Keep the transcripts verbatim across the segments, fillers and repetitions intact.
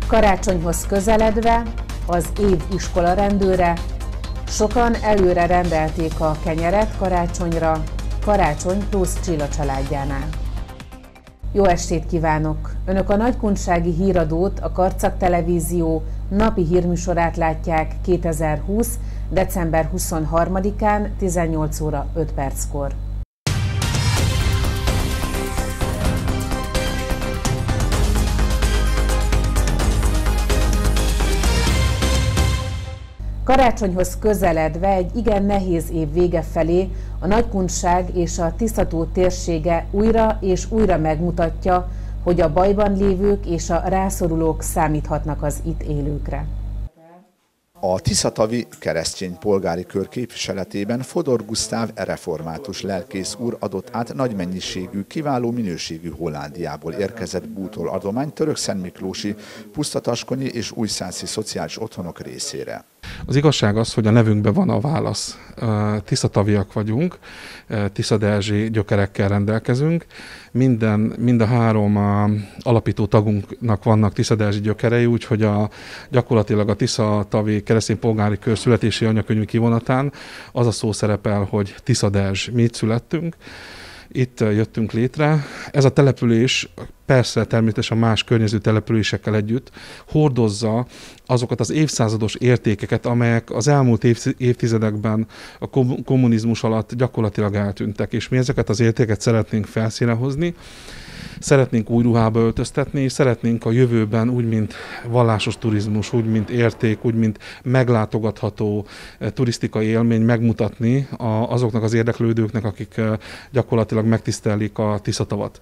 Karácsonyhoz közeledve az év iskola rendőre, sokan előre rendelték a kenyeret karácsonyra, Karácsony plusz Csilla családjánál. Jó estét kívánok! Önök a Nagykunsági Híradót, a Karcag Televízió napi hírműsorát látják kétezer-húsz. december huszonharmadikán tizennyolc óra öt perckor. Karácsonyhoz közeledve egy igen nehéz év vége felé a Nagykunság és a Tisza-tó térsége újra és újra megmutatja, hogy a bajban lévők és a rászorulók számíthatnak az itt élőkre. A tiszatavi keresztény polgári kör képviseletében Fodor Gusztáv református lelkész úr adott át nagy mennyiségű, kiváló minőségű Hollandiából érkezett bútor adományt Törökszentmiklósi, Pusztataskonyi és Újszászi szociális otthonok részére. Az igazság az, hogy a nevünkben van a válasz. Tiszataviak vagyunk, tiszadelzsi gyökerekkel rendelkezünk. Minden, mind a három a alapító tagunknak vannak tiszadelzsi gyökerei, úgyhogy a, gyakorlatilag a Tiszatavi keresztény polgári kör születési anyakönyvi kivonatán az a szó szerepel, hogy Tiszadelzs. Mi itt születtünk, itt jöttünk létre. Ez a település persze természetesen más környező településekkel együtt hordozza azokat az évszázados értékeket, amelyek az elmúlt évtizedekben a kommunizmus alatt gyakorlatilag eltűntek, és mi ezeket az értéket szeretnénk felszínre hozni, szeretnénk új ruhába öltöztetni, és szeretnénk a jövőben úgy, mint vallásos turizmus, úgy, mint érték, úgy, mint meglátogatható turisztikai élmény megmutatni azoknak az érdeklődőknek, akik gyakorlatilag megtisztelik a Tiszatavat.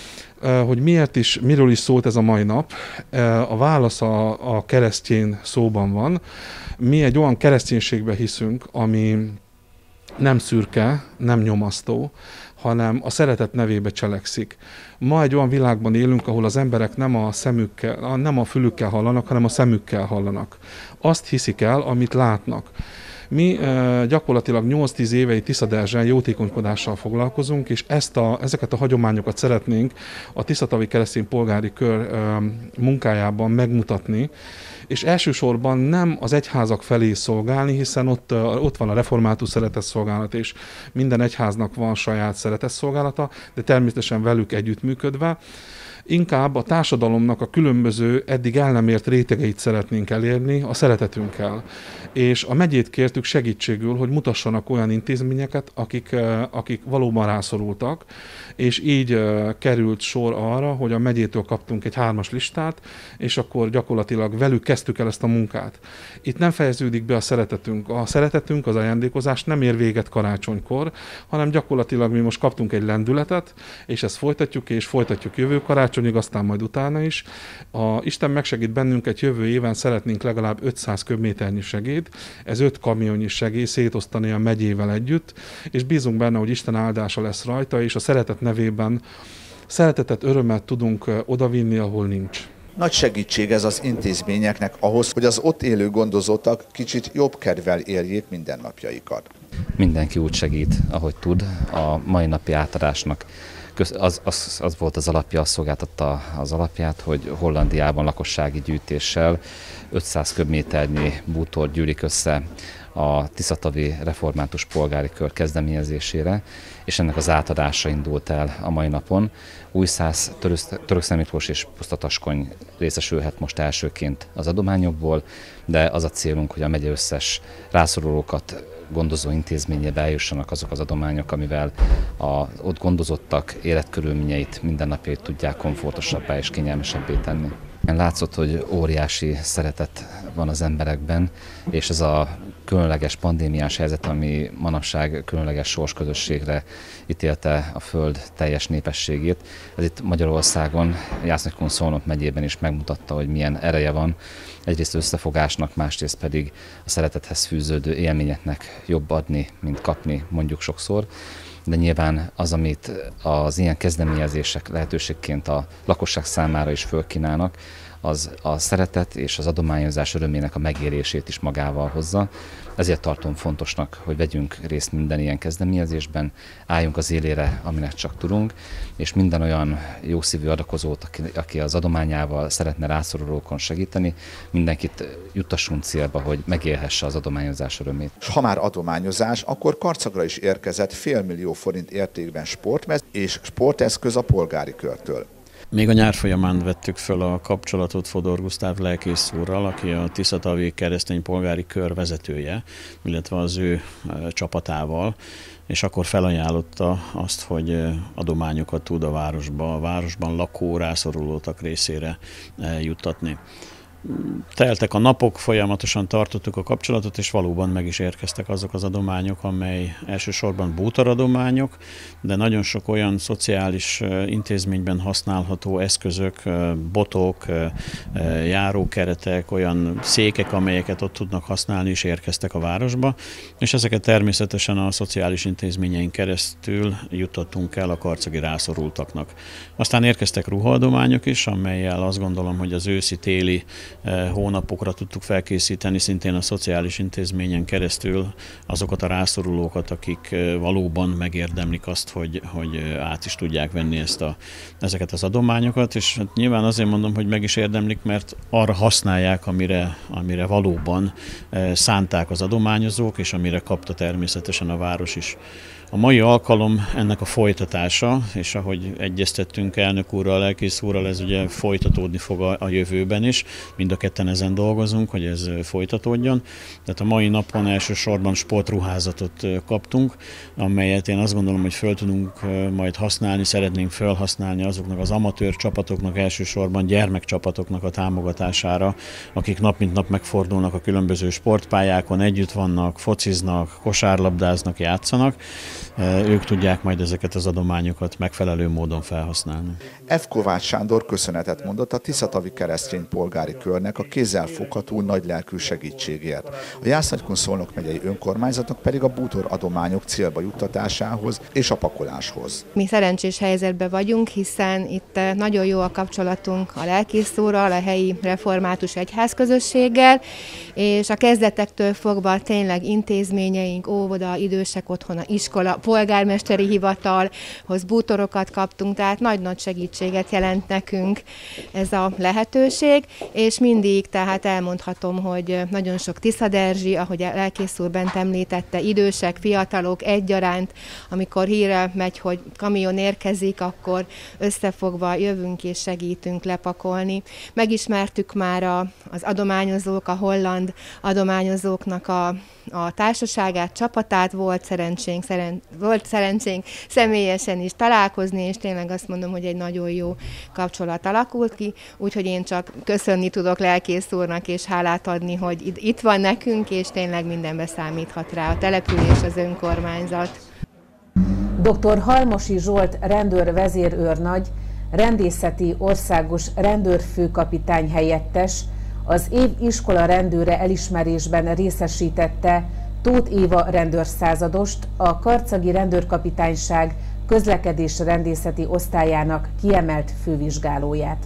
Hogy miért is, miről is szólt ez a mai nap? A válasz a, a keresztény szóban van. Mi egy olyan kereszténységbe hiszünk, ami nem szürke, nem nyomasztó, hanem a szeretet nevébe cselekszik. Ma egy olyan világban élünk, ahol az emberek nem a szemükkel, nem a fülükkel hallanak, hanem a szemükkel hallanak. Azt hiszik el, amit látnak. Mi e, gyakorlatilag nyolc-tíz évei Tiszadelzsen jótékonykodással foglalkozunk, és ezt a, ezeket a hagyományokat szeretnénk a Tiszatavi keresztény polgári kör e, munkájában megmutatni, és elsősorban nem az egyházak felé szolgálni, hiszen ott, ott van a református szeretetszolgálat, és minden egyháznak van saját szeretetszolgálata, de természetesen velük együttműködve. Inkább a társadalomnak a különböző, eddig el nem ért rétegeit szeretnénk elérni a szeretetünkkel. És a megyét kértük segítségül, hogy mutassanak olyan intézményeket, akik, akik valóban rászorultak, és így került sor arra, hogy a megyétől kaptunk egy hármas listát, és akkor gyakorlatilag velük kezdtük el ezt a munkát. Itt nem fejeződik be a szeretetünk. A szeretetünk, az ajándékozás nem ér véget karácsonykor, hanem gyakorlatilag mi most kaptunk egy lendületet, és ezt folytatjuk, és folytatjuk jövő karácsonyig, aztán majd utána is. A Isten megsegít bennünket, jövő éven szeretnénk legalább ötszáz köbméternyi segéd, ez öt kamionnyi segély szétosztani a megyével együtt, és bízunk benne, hogy Isten áldása lesz rajta, és a szeretet nevében szeretetet, örömet tudunk odavinni, ahol nincs. Nagy segítség ez az intézményeknek ahhoz, hogy az ott élő gondozottak kicsit jobb kedvel érjék mindennapjaikat. Mindenki úgy segít, ahogy tud. A mai napi átadásnak az, az, az volt az alapja, az szolgáltatta az alapját, hogy Hollandiában lakossági gyűjtéssel ötszáz köbméternyi bútor gyűlik össze a Tiszatavi református polgári kör kezdeményezésére, és ennek az átadása indult el a mai napon. Újszász, Törökszentmiklós és Pusztataskony részesülhet most elsőként az adományokból, de az a célunk, hogy a megye összes rászorulókat gondozó intézményébe eljussanak azok az adományok, amivel a ott gondozottak életkörülményeit, mindennapjait tudják komfortosabbá és kényelmesebbé tenni. Látszott, hogy óriási szeretet van az emberekben, és ez a különleges pandémiás helyzet, ami manapság különleges sorsközösségre ítélte a Föld teljes népességét. Ez itt Magyarországon, Jászai-Kunszolnok megyében is megmutatta, hogy milyen ereje van. Egyrészt összefogásnak, másrészt pedig a szeretethez fűződő élményeknek jobb adni, mint kapni, mondjuk sokszor. De nyilván az, amit az ilyen kezdeményezések lehetőségként a lakosság számára is fölkínálnak, az a szeretet és az adományozás örömének a megérését is magával hozza. Ezért tartom fontosnak, hogy vegyünk részt minden ilyen kezdeményezésben, álljunk az élére, aminek csak tudunk, és minden olyan jószívű adakozót, aki, aki az adományával szeretne rászorulókon segíteni, mindenkit juttassunk célba, hogy megélhesse az adományozás örömét. És ha már adományozás, akkor Karcagra is érkezett félmillió forint értékben sportmez és sporteszköz a polgári körtől. Még a nyár folyamán vettük föl a kapcsolatot Fodor Gusztáv lelkész úrral, aki a Tiszatavi keresztény polgári kör vezetője, illetve az ő csapatával, és akkor felajánlotta azt, hogy adományokat tud a városba, a városban lakó rászorulótak részére juttatni. Teltek a napok, folyamatosan tartottuk a kapcsolatot, és valóban meg is érkeztek azok az adományok, amely elsősorban bútoradományok, de nagyon sok olyan szociális intézményben használható eszközök, botok, járókeretek, olyan székek, amelyeket ott tudnak használni, is érkeztek a városba, és ezeket természetesen a szociális intézményeink keresztül juttattunk el a karcagi rászorultaknak. Aztán érkeztek ruhaadományok is, amellyel azt gondolom, hogy az őszi-téli hónapokra tudtuk felkészíteni szintén a szociális intézményen keresztül azokat a rászorulókat, akik valóban megérdemlik azt, hogy, hogy át is tudják venni ezt a, ezeket az adományokat, és hát nyilván azért mondom, hogy meg is érdemlik, mert arra használják, amire, amire valóban szánták az adományozók, és amire kapta természetesen a város is. A mai alkalom ennek a folytatása, és ahogy egyeztettünk elnök úrral, lelkész úrral, ez ugye folytatódni fog a, a jövőben is. Mind a ketten ezen dolgozunk, hogy ez folytatódjon. Tehát a mai napon elsősorban sportruházatot kaptunk, amelyet én azt gondolom, hogy föl tudunk majd használni, szeretnénk felhasználni azoknak az amatőr csapatoknak, elsősorban gyermekcsapatoknak a támogatására, akik nap mint nap megfordulnak a különböző sportpályákon, együtt vannak, fociznak, kosárlabdáznak, játszanak. Ők tudják majd ezeket az adományokat megfelelő módon felhasználni. F. Kovács Sándor köszönetet mondott a Tiszatavi keresztény polgári körnek a kézzelfogható nagylelkű segítségért. A Jász-Nagykun-Szolnok megyei önkormányzatnak pedig a bútor adományok célba juttatásához és a pakoláshoz. Mi szerencsés helyzetben vagyunk, hiszen itt nagyon jó a kapcsolatunk a lelkész úrral, a helyi református egyházközösséggel, és a kezdetektől fogva tényleg intézményeink, óvoda, idősek otthona, iskola, polgármesteri hivatalhoz bútorokat kaptunk, tehát nagy-nagy segítséget jelent nekünk ez a lehetőség, és mindig tehát elmondhatom, hogy nagyon sok tiszaderzsi, ahogy a lelkész úr bent említette, idősek, fiatalok egyaránt, amikor hírre megy, hogy kamion érkezik, akkor összefogva jövünk és segítünk lepakolni. Megismertük már a, az adományozók, a holland adományozóknak a, a társaságát, csapatát, volt szerencsénk, szeren, volt szerencsénk személyesen is találkozni, és tényleg azt mondom, hogy egy nagyon jó kapcsolat alakult ki, úgyhogy én csak köszönni tudok lelkész úrnak, és hálát adni, hogy itt van nekünk, és tényleg mindenbe számíthat rá a település, az önkormányzat. doktor Halmosi Zsolt rendőr vezérőrnagy, rendészeti országos rendőrfőkapitány helyettes az év iskola rendőre elismerésben részesítette Tóth Éva rendőrszázadost, a karcagi rendőrkapitányság közlekedés rendészeti osztályának kiemelt fővizsgálóját.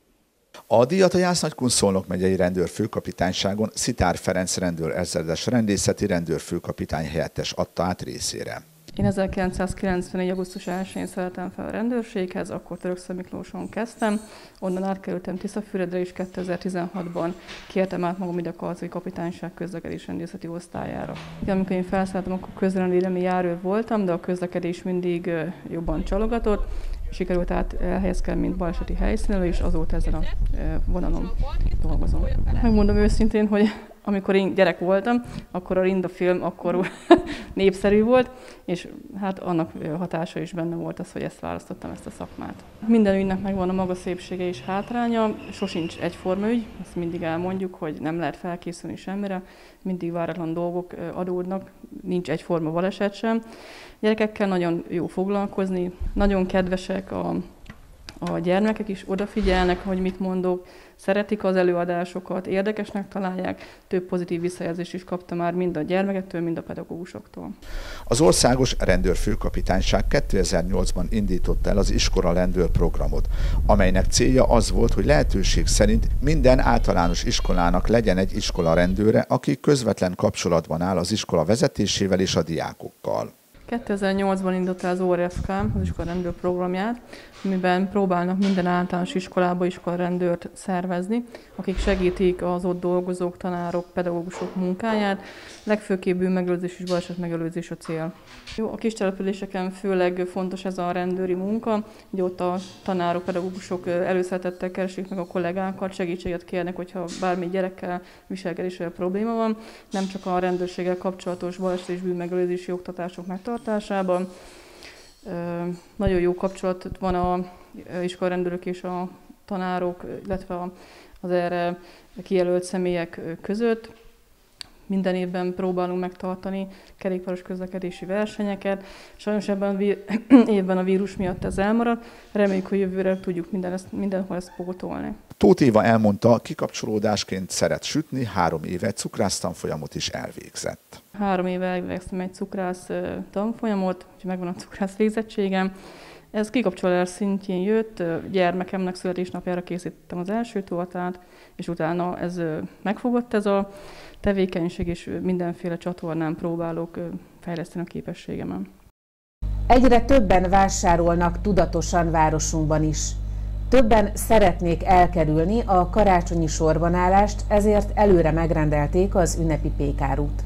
A díjat a Jász-Nagykun-Szolnok megyei rendőrfőkapitányságon Szitár Ferenc rendőr ezredes rendészeti rendőrfőkapitány helyettes adta át részére. Én ezerkilencszázkilencvenegy. augusztus elsején szerettem fel a rendőrséghez, akkor Törökszentmiklóson kezdtem, onnan átkerültem Tiszafüredre, és kétezer-tizenhatban kértem át magam ide a karcagi kapitányság közlekedés rendészeti osztályára. Amikor én felszálltam, akkor közrendvédelmi járőr voltam, de a közlekedés mindig jobban csalogatott. Sikerült át elhelyezkedni, mint baleseti helyszínelő, és azóta ezen a vonalon dolgozom. Megmondom őszintén, hogy amikor én gyerek voltam, akkor a Rinda film akkor népszerű volt, és hát annak hatása is benne volt az, hogy ezt választottam, ezt a szakmát. Minden ügynek megvan a maga szépsége és hátránya, sosincs egyforma ügy, ezt mindig elmondjuk, hogy nem lehet felkészülni semmire, mindig váratlan dolgok adódnak, nincs egyforma baleset sem. Gyerekekkel nagyon jó foglalkozni, nagyon kedvesek a A gyermekek is odafigyelnek, hogy mit mondok, szeretik az előadásokat, érdekesnek találják, több pozitív visszajelzést is kapta már mind a gyermekektől, mind a pedagógusoktól. Az Országos Rendőrfőkapitányság kétezer-nyolcban indította el az Iskola Rendőr programot, amelynek célja az volt, hogy lehetőség szerint minden általános iskolának legyen egy iskola rendőre, aki közvetlen kapcsolatban áll az iskola vezetésével és a diákokkal. kétezer-nyolcban indult el az o er ef ká, az iskolarendőr programját, amiben próbálnak minden általános iskolába iskolarendőrt szervezni, akik segítik az ott dolgozók, tanárok, pedagógusok munkáját. Legfőképp bűnmegelőzés és baleset megelőzés a cél. Jó, a kis településeken főleg fontos ez a rendőri munka, ugye ott a tanárok, pedagógusok előszeretettel keresik meg a kollégákat, segítséget kérnek, hogyha bármi gyerekkel viselkedéssel probléma van, nem csak a rendőrséggel kapcsolatos baleset és bűnmegelőzési oktatások megtartásában. Nagyon jó kapcsolat van az iskolarendőrök és a tanárok, illetve az erre kijelölt személyek között. Minden évben próbálunk megtartani kerékpáros közlekedési versenyeket. Sajnos ebben a évben a vírus miatt ez elmaradt. Reméljük, hogy jövőre tudjuk minden ezt, mindenhol ezt pótolni. Tóth Éva elmondta, kikapcsolódásként szeret sütni, három éve cukrász tanfolyamot is elvégzett. Három éve elvégeztem egy cukrász tanfolyamot, úgyhogy megvan a cukrász végzettségem. Ez kikapcsolás szintjén jött, gyermekemnek születésnapjára készítettem az első tortát, és utána ez megfogott ez a tevékenység, és mindenféle csatornán próbálok fejleszteni a képességemen. Egyre többen vásárolnak tudatosan városunkban is. Többen szeretnék elkerülni a karácsonyi sorbanállást, ezért előre megrendelték az ünnepi pékárút.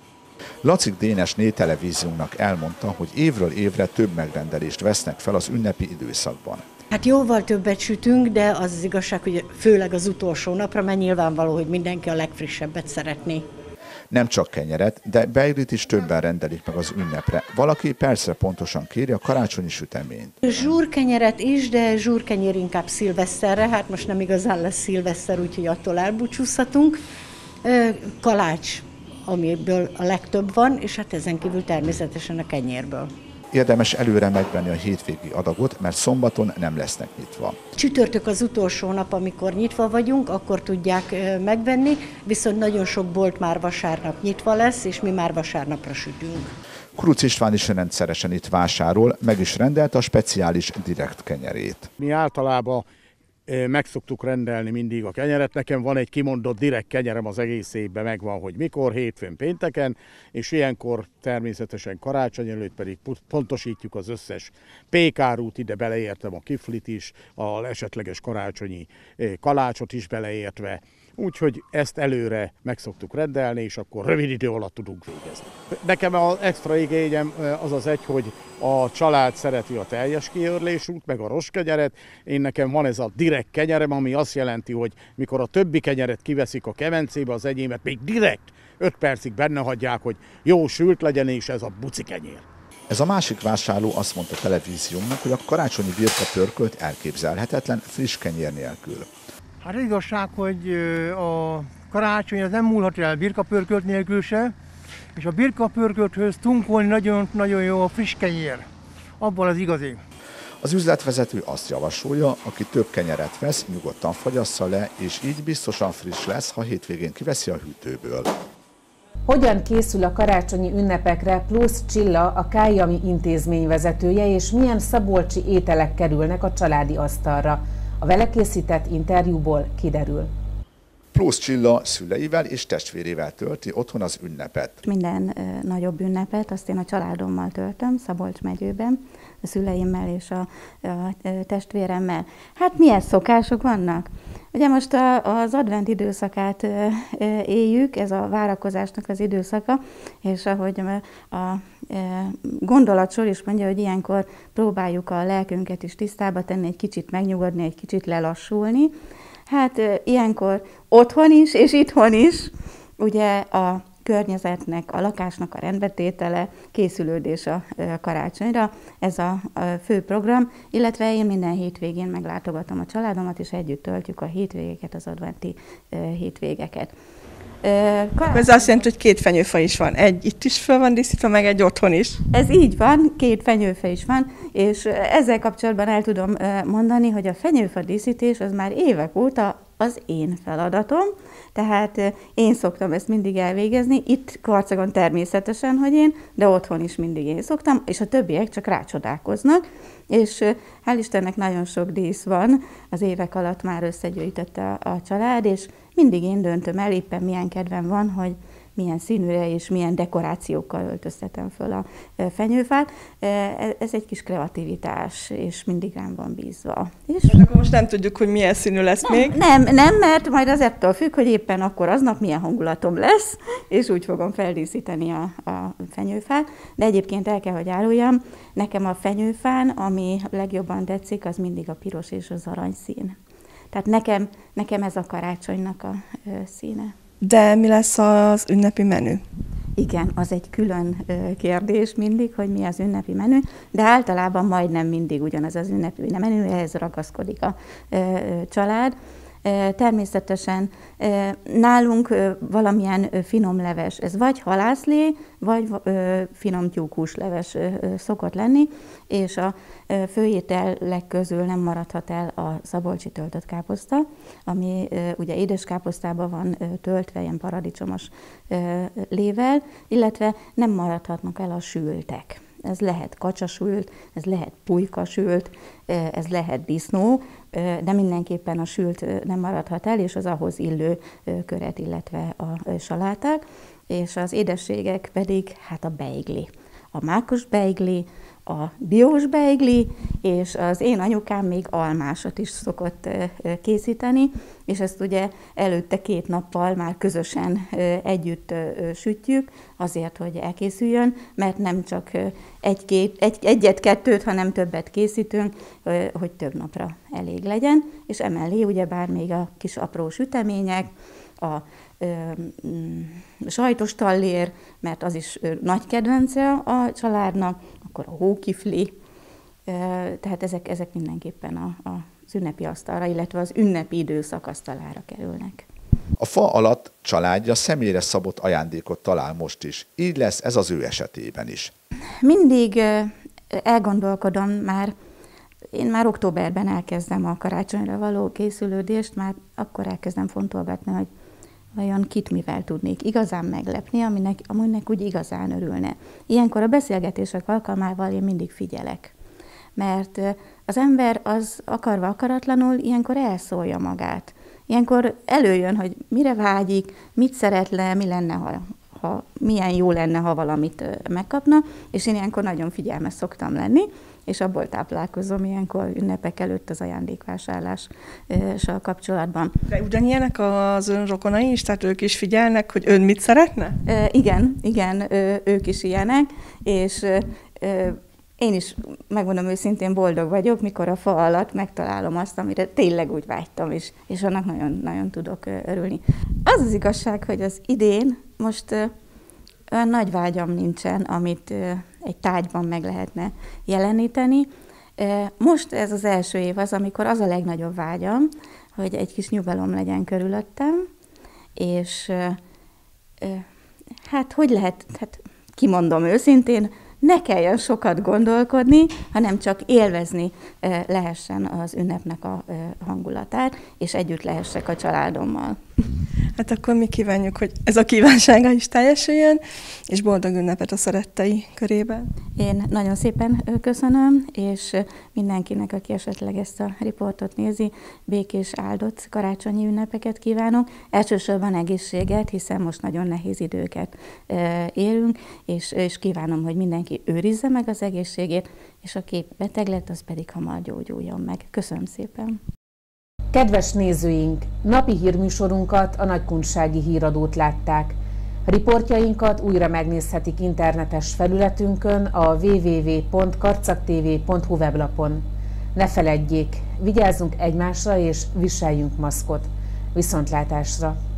Lacik Dénesné televíziónknak elmondta, hogy évről évre több megrendelést vesznek fel az ünnepi időszakban. Hát jóval többet sütünk, de az az igazság, hogy főleg az utolsó napra, mert nyilvánvaló, hogy mindenki a legfrissebbet szeretné. Nem csak kenyeret, de beiglit is többen rendelik meg az ünnepre. Valaki percre pontosan kéri a karácsonyi süteményt. Zsúrkenyeret is, de zsúrkenyér inkább szilveszterre, hát most nem igazán lesz szilveszter, úgyhogy attól elbúcsúzhatunk. Kalács, amiből a legtöbb van, és hát ezen kívül természetesen a kenyérből. Érdemes előre megvenni a hétvégi adagot, mert szombaton nem lesznek nyitva. Csütörtök az utolsó nap, amikor nyitva vagyunk, akkor tudják megvenni, viszont nagyon sok bolt már vasárnap nyitva lesz, és mi már vasárnapra sütünk. Kuruc István is rendszeresen itt vásárol, meg is rendelt a speciális direkt kenyerét. Mi általában meg szoktuk rendelni mindig a kenyeret. Nekem van egy kimondott direkt kenyerem az egész évben, megvan, hogy mikor, hétfőn, pénteken, és ilyenkor természetesen karácsony előtt pedig pontosítjuk az összes pékárút, ide beleértem a kiflit is, a esetleges karácsonyi kalácsot is beleértve. Úgyhogy ezt előre meg szoktuk rendelni, és akkor rövid idő alatt tudunk végezni. Nekem az extra igényem az az egy, hogy a család szereti a teljes kiörlésút, meg a rostkenyeret. Én nekem van ez a direkt kenyerem, ami azt jelenti, hogy mikor a többi kenyeret kiveszik a kemencébe, az enyémet még direkt öt percig benne hagyják, hogy jó sült legyen, és ez a buci kenyér. Ez a másik vásárló azt mondta a televíziónak, hogy a karácsonyi birkapörkölt elképzelhetetlen friss kenyér nélkül. Hát az igazság, hogy a karácsony az nem múlhat el birkapörkölt nélkül se, és a birkapörkölthöz tunkolni nagyon-nagyon jó a friss kenyér. Abban az igazi. Az üzletvezető azt javasolja, aki több kenyeret vesz, nyugodtan fagyassza le, és így biztosan friss lesz, ha hétvégén kiveszi a hűtőből. Hogyan készül a karácsonyi ünnepekre Plusz Csilla, a Kályami intézmény vezetője, és milyen szabolcsi ételek kerülnek a családi asztalra? A vele készített interjúból kiderül. Plusz Csilla szüleivel és testvérével tölti otthon az ünnepet. Minden ö, nagyobb ünnepet azt én a családommal töltöm, Szabolcs megyőben, a szüleimmel és a, a, a testvéremmel. Hát milyen szokások vannak? Ugye most a, az advent időszakát ö, ö, éljük, ez a várakozásnak az időszaka, és ahogy a, a gondolatsor is mondja, hogy ilyenkor próbáljuk a lelkünket is tisztába tenni, egy kicsit megnyugodni, egy kicsit lelassulni. Hát ilyenkor otthon is, és itthon is, ugye a környezetnek, a lakásnak a rendbetétele, készülődés a karácsonyra, ez a fő program, illetve én minden hétvégén meglátogatom a családomat, és együtt töltjük a hétvégeket, az adventi hétvégeket. Ez azt jelenti, hogy két fenyőfa is van. Egy itt is fel van díszítve, meg egy otthon is. Ez így van, két fenyőfa is van, és ezzel kapcsolatban el tudom mondani, hogy a fenyőfa díszítés az már évek óta az én feladatom, tehát én szoktam ezt mindig elvégezni, itt Karcagon természetesen, hogy én, de otthon is mindig én szoktam, és a többiek csak rácsodálkoznak, és hál' Istennek nagyon sok dísz van, az évek alatt már összegyűjtette a, a család, és mindig én döntöm el, éppen milyen kedvem van, hogy milyen színűre és milyen dekorációkkal öltöztetem föl a fenyőfát. Ez egy kis kreativitás, és mindig rám van bízva. És akkor most nem tudjuk, hogy milyen színű lesz nem, még? Nem, nem, mert majd az ettől függ, hogy éppen akkor aznap milyen hangulatom lesz, és úgy fogom feldíszíteni a, a fenyőfát. De egyébként el kell, hogy áruljam, nekem a fenyőfán, ami legjobban tetszik, az mindig a piros és az aranyszín. Tehát nekem, nekem ez a karácsonynak a ö, színe. De mi lesz az ünnepi menü? Igen, az egy külön kérdés mindig, hogy mi az ünnepi menü, de általában majdnem mindig ugyanaz az ünnepi menü, ehhez ragaszkodik a család. Természetesen nálunk valamilyen finom leves, ez vagy halászlé, vagy finom tyúkús leves szokott lenni, és a főételek közül nem maradhat el a szabolcsi töltött káposzta, ami ugye édeskáposztában van töltve, ilyen paradicsomos lével, illetve nem maradhatnak el a sültek. Ez lehet kacsasült, ez lehet pulykasült, ez lehet disznó, de mindenképpen a sült nem maradhat el, és az ahhoz illő köret, illetve a saláták, és az édességek pedig hát a beigli. A mákos beigli, a diós beigli, és az én anyukám még almásot is szokott készíteni, és ezt ugye előtte két nappal már közösen együtt sütjük, azért, hogy elkészüljön, mert nem csak egy-két, egy, egyet-kettőt, hanem többet készítünk, hogy több napra elég legyen, és emellé ugyebár még a kis apró sütemények, a ö, sajtos tallér, mert az is ö, nagy kedvence a családnak, akkor a hókifli, ö, tehát ezek, ezek mindenképpen a, a, az ünnepi asztalra, illetve az ünnepi időszak asztalára kerülnek. A fa alatt családja személyre szabott ajándékot talál most is. Így lesz ez az ő esetében is. Mindig ö, elgondolkodom már, én már októberben elkezdem a karácsonyra való készülődést, már akkor elkezdem fontolgatni, hogy vajon kit mivel tudnék igazán meglepni, aminek, aminek úgy igazán örülne. Ilyenkor a beszélgetések alkalmával én mindig figyelek. Mert az ember az akarva akaratlanul ilyenkor elszólja magát. Ilyenkor előjön, hogy mire vágyik, mit szeretne, mi lenne, ha, ha milyen jó lenne, ha valamit megkapna, és én ilyenkor nagyon figyelmes szoktam lenni, és abból táplálkozom ilyenkor ünnepek előtt az ajándékvásárlással kapcsolatban. De ugyanilyenek az ön rokonai is, tehát ők is figyelnek, hogy ön mit szeretne? E, igen, igen, ők is ilyenek, és e, én is, megmondom őszintén, boldog vagyok, mikor a fa alatt megtalálom azt, amire tényleg úgy vágytam, és, és annak nagyon, nagyon tudok örülni. Az az igazság, hogy az idén most olyan nagy vágyam nincsen, amit egy tárgyban meg lehetne jeleníteni. Most ez az első év az, amikor az a legnagyobb vágyam, hogy egy kis nyugalom legyen körülöttem, és hát hogy lehet, hát kimondom őszintén, ne kelljen sokat gondolkodni, hanem csak élvezni lehessen az ünnepnek a hangulatát, és együtt lehessek a családommal. Hát akkor mi kívánjuk, hogy ez a kívánsága is teljesüljön, és boldog ünnepet a szerettei körében. Én nagyon szépen köszönöm, és mindenkinek, aki esetleg ezt a riportot nézi, békés, áldott karácsonyi ünnepeket kívánok. Elsősorban egészséget, hiszen most nagyon nehéz időket élünk, és, és kívánom, hogy mindenki őrizze meg az egészségét, és aki beteg lett, az pedig hamar gyógyuljon meg. Köszönöm szépen! Kedves nézőink, napi hírműsorunkat, a Nagykunsági Híradót látták. Riportjainkat újra megnézhetik internetes felületünkön, a double-u double-u double-u pont karcagtv pont hu weblapon. Ne feledjék, vigyázzunk egymásra és viseljünk maszkot. Viszontlátásra!